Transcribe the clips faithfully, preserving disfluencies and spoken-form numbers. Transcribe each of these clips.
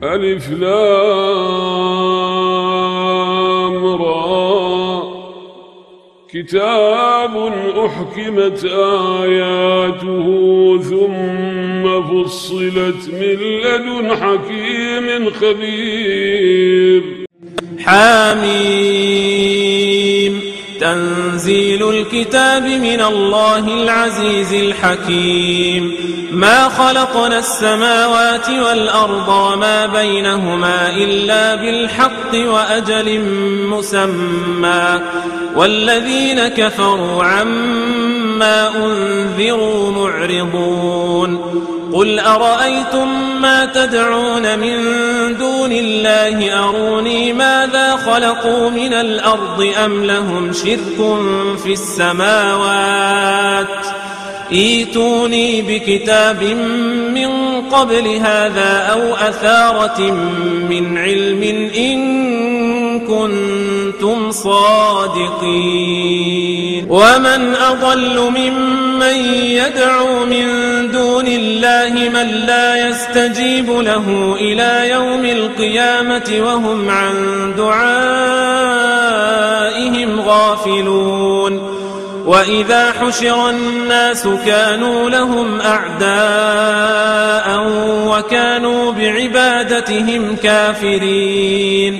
ألف لام را كتاب أحكمت آياته ثم فصلت من لدن حكيم خبير. حاميم تنزيل الكتاب من الله العزيز الحكيم. ما خلقنا السماوات والأرض وما بينهما إلا بالحق وأجل مسمى والذين كفروا عما أنذروا معرضون. قل أرأيتم ما تدعون من دون الله أروني ماذا خلقوا من الأرض أم لهم شرك في السماوات ائتوني بكتاب من قبل هذا أو أثارة من علم إن كنتم صادقين. ومن أضل ممن يدعو من دون الله من لا يستجيب له إلى يوم القيامة وهم عن دعائهم غافلون. وإذا حشر الناس كانوا لهم أعداء وكانوا بعبادتهم كافرين.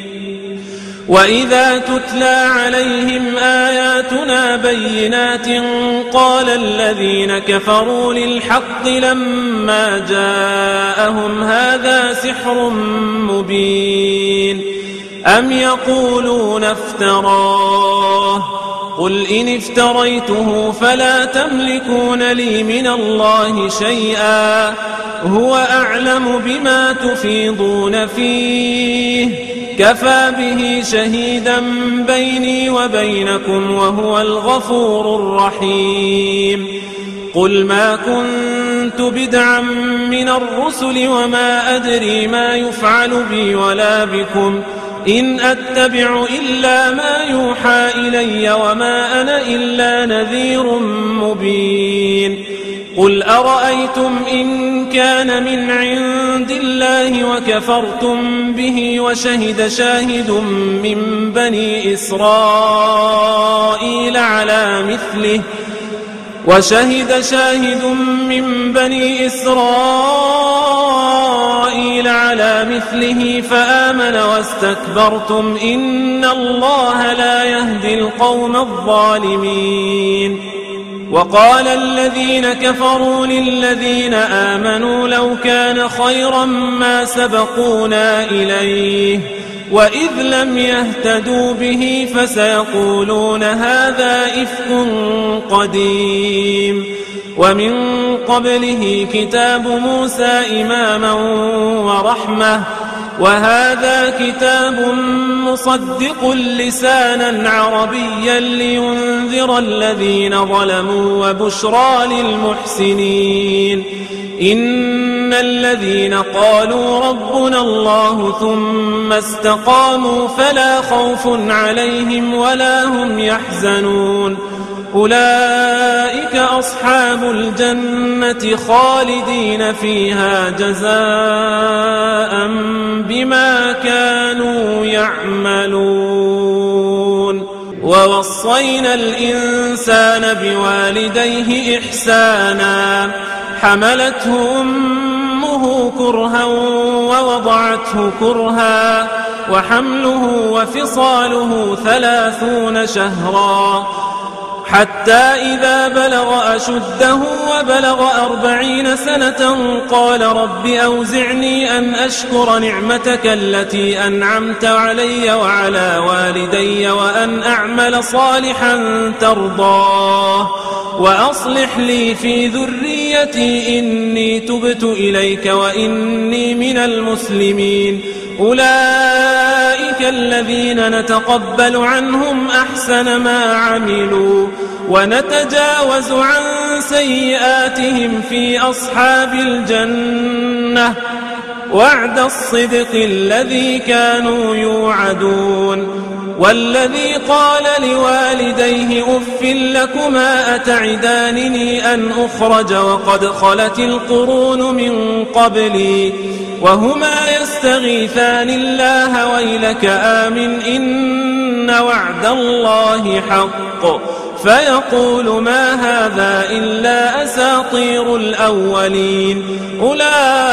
وإذا تتلى عليهم آياتنا بينات قال الذين كفروا للحق لما جاءهم هذا سحر مبين أم يقولون افتراه قل إن افتريته فلا تملكون لي من الله شيئا هو أعلم بما تفيضون فيه كفى به شهيدا بيني وبينكم وهو الغفور الرحيم. قل ما كنت بدعا من الرسل وما أدري ما يفعل بي ولا بكم إن أتبع إلا ما يوحى إلي وما أنا إلا نذير مبين. قل أرأيتم إن كان من عند الله وكفرتم به وشهد شاهد من بني إسرائيل على مثله وشهد شاهد من بني إسرائيل على مثله فآمن واستكبرتم إن الله لا يهدي القوم الظالمين. وقال الذين كفروا للذين آمنوا لو كان خيرا ما سبقونا إليه وإذ لم يهتدوا به فسيقولون هذا إفك قديم. ومن قبله كتاب موسى إماما ورحمة وهذا كتاب مصدق لسانا عربيا لينذر الذين ظلموا وبشرى للمحسنين. إن الذين قالوا ربنا الله ثم استقاموا فلا خوف عليهم ولا هم يحزنون أولئك أصحاب الجنة خالدين فيها جزاء بما كانوا يعملون. ووصينا الإنسان بوالديه إحسانا حملته أمه كرها ووضعته كرها وحمله وفصاله ثلاثون شهرا حتى إذا بلغ أشده وبلغ أربعين سنة قال رب أوزعني أن أشكر نعمتك التي أنعمت علي وعلى والدي وأن أعمل صالحا ترضاه وأصلح لي في ذريتي إني تبت إليك وإني من المسلمين. أولئك الذين نتقبل عنهم أحسن ما عملوا ونتجاوز عن سيئاتهم في أصحاب الجنة وعد الصدق الذي كانوا يوعدون. والذي قال لوالديه أف لكما أتعدانني أن أخرج وقد خلت القرون من قبلي وهما يستغفرون يستغيثان الله ويلك آمن إن وعد الله حق فيقول ما هذا إلا أساطير الأولين أولئك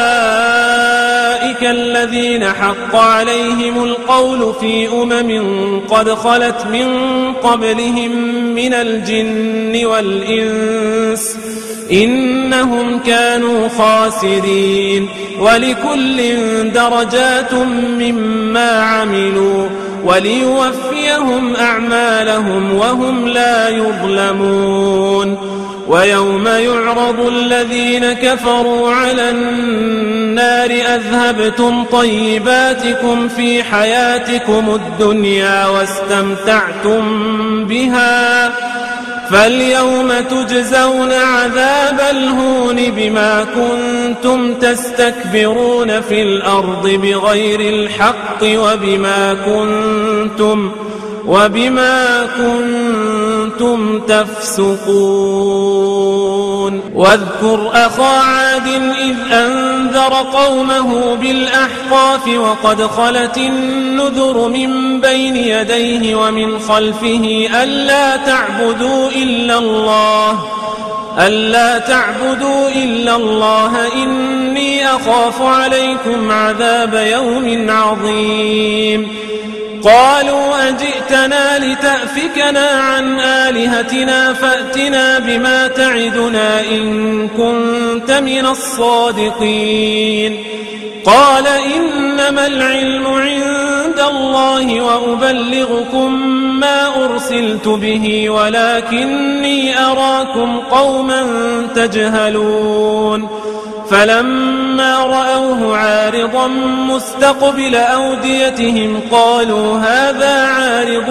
الذين حق عليهم القول في أمم قد خلت من قبلهم من الجن والإنس إنهم كانوا خاسرين ولكل درجات مما عملوا وليوفيهم أعمالهم وهم لا يظلمون ويوم يعرض الذين كفروا على النار أذهبتم طيباتكم في حياتكم الدنيا واستمتعتم بها فاليوم تجزون عذاب الهون بما كنتم تستكبرون في الأرض بغير الحق وبما كنتم وبما كنتم تفسقون واذكر أخا عاد إذ أنذر قومه بالأحقاف وقد خلت النذر من بين يديه ومن خلفه ألا تعبدوا إلا الله ألا تعبدوا إلا الله إني أخاف عليكم عذاب يوم عظيم قالوا أجئتنا لتأفكنا عن آلهتنا فأتنا بما تعدنا إن كنت من الصادقين قال إنما العلم عند الله وأبلغكم ما أرسلت به ولكني أراكم قوما تجهلون فلما رأوه عارضا مستقبل أوديتهم قالوا هذا عارض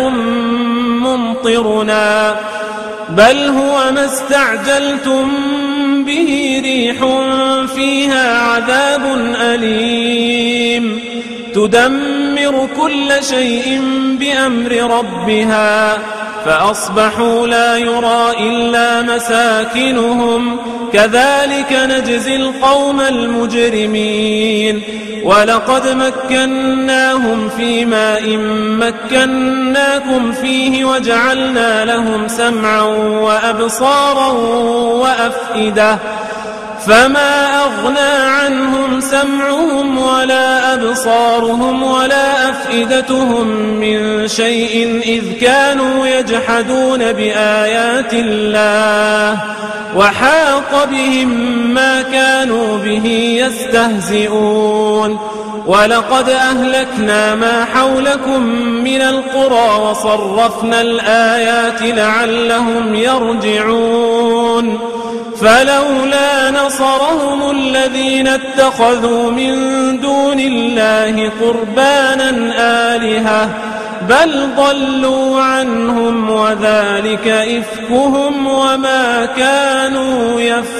ممطرنا بل هو ما استعجلتم به ريح فيها عذاب أليم تدمر كل شيء بأمر ربها فأصبحوا لا يرى إلا مساكنهم كذلك نجزي القوم المجرمين ولقد مكناهم في ماء مكناكم فيه وجعلنا لهم سمعا وأبصارا وأفئدة فما أغنى عنهم سمعهم ولا أبصارهم ولا أفئدتهم من شيء إذ كانوا يجحدون بآيات الله وحاق بهم ما كانوا به يستهزئون ولقد أهلكنا ما حولكم من القرى وصرفنا الآيات لعلهم يرجعون فلولا نصرهم الذين اتخذوا من دون الله قربانا آلهة بل ضلوا عنهم وذلك إفكهم وما كانوا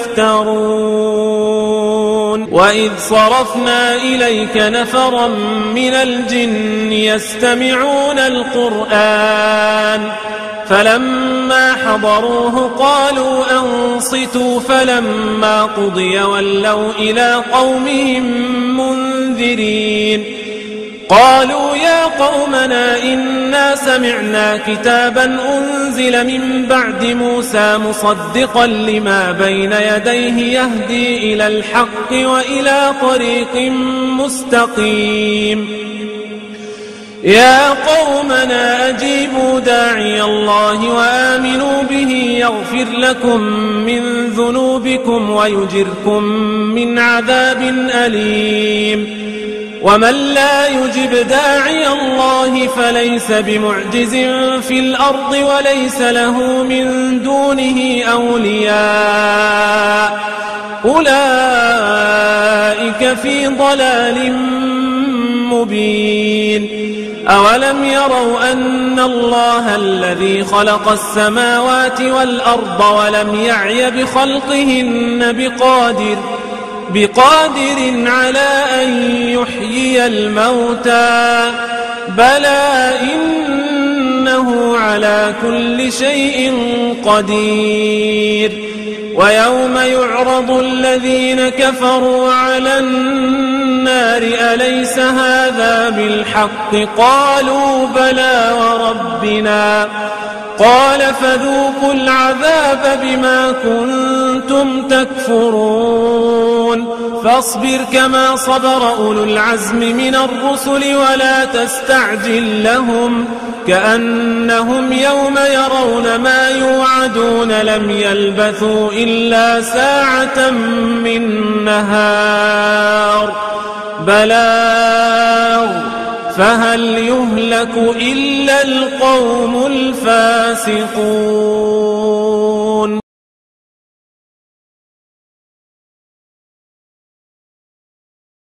يفترون وإذ صرفنا إليك نفرا من الجن يستمعون القرآن فلما حضروه قالوا أنصتوا فلما قضي ولوا إلى قومهم منذرين قالوا يا قومنا إنا سمعنا كتابا أنزل من بعد موسى مصدقا لما بين يديه يهدي إلى الحق وإلى طريق مستقيم يا قومنا أجيبوا داعي الله وآمنوا به يغفر لكم من ذنوبكم ويجركم من عذاب أليم ومن لا يجب داعي الله فليس بمعجز في الأرض وليس له من دونه أولياء أولئك في ضلال مبين أولم يروا أن الله الذي خلق السماوات والأرض ولم يعي بخلقهن بقادر بقادر على أن يحيي الموتى بلى إنه على كل شيء قدير ويوم يعرض الذين كفروا على النار أليس هذا بالحق قالوا بلى وربنا قال فذوقوا العذاب بما كنتم تكفرون فاصبر كما صبر أولو العزم من الرسل ولا تستعجل لهم كأنهم يوم يرون ما يوعدون لم يلبثوا إلا ساعة من نهار بلاغ فهل يهلك إلا القوم الفاسقون